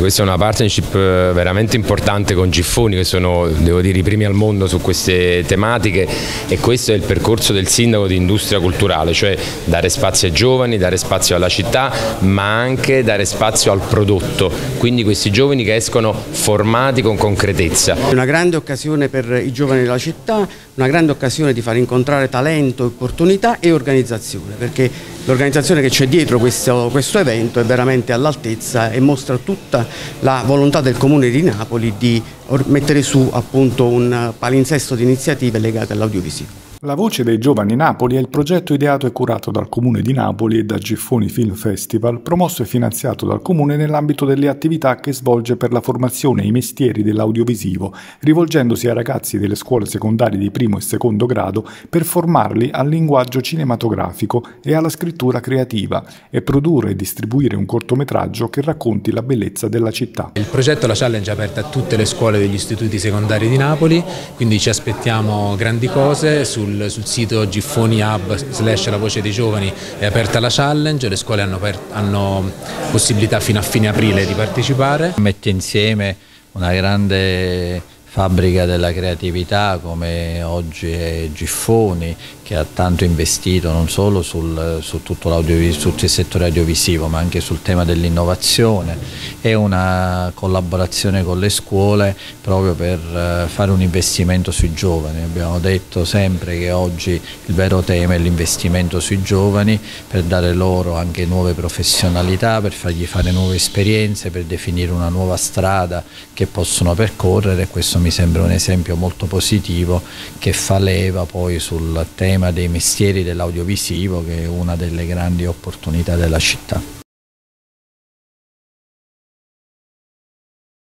questa è una partnership veramente importante con Giffoni, che sono, devo dire, i primi al mondo su queste tematiche, e questo è il percorso del sindaco di Industria Culturale, cioè dare spazio ai giovani, dare spazio alla città, ma anche dare spazio al prodotto, quindi questi giovani che escono formati con concretezza. È una grande occasione per i giovani della città, una grande occasione di far incontrare talento, opportunità e organizzazione, perché l'organizzazione che c'è dietro questo evento è veramente all'altezza e mostra tutta la volontà del Comune di Napoli di mettere su appunto un palinsesto di iniziative legate all'audiovisivo. La Voce dei Giovani Napoli è il progetto ideato e curato dal Comune di Napoli e da Giffoni Film Festival, promosso e finanziato dal Comune nell'ambito delle attività che svolge per la formazione e i mestieri dell'audiovisivo, rivolgendosi ai ragazzi delle scuole secondarie di primo e secondo grado per formarli al linguaggio cinematografico e alla scrittura creativa e produrre e distribuire un cortometraggio che racconti la bellezza della città. Il progetto La Challenge è aperto a tutte le scuole degli istituti secondari di Napoli, quindi ci aspettiamo grandi cose. Sul sito Giffoni Hub / La Voce dei Giovani è aperta la challenge, le scuole hanno possibilità fino a fine aprile di partecipare. Mette insieme una grande fabbrica della creatività come oggi è Giffoni, che ha tanto investito non solo su tutto il settore audiovisivo ma anche sul tema dell'innovazione, e una collaborazione con le scuole proprio per fare un investimento sui giovani. Abbiamo detto sempre che oggi il vero tema è l'investimento sui giovani, per dare loro anche nuove professionalità, per fargli fare nuove esperienze, per definire una nuova strada che possono percorrere, e questo mi sembra un esempio molto positivo che fa leva poi sul tema dei mestieri dell'audiovisivo, che è una delle grandi opportunità della città.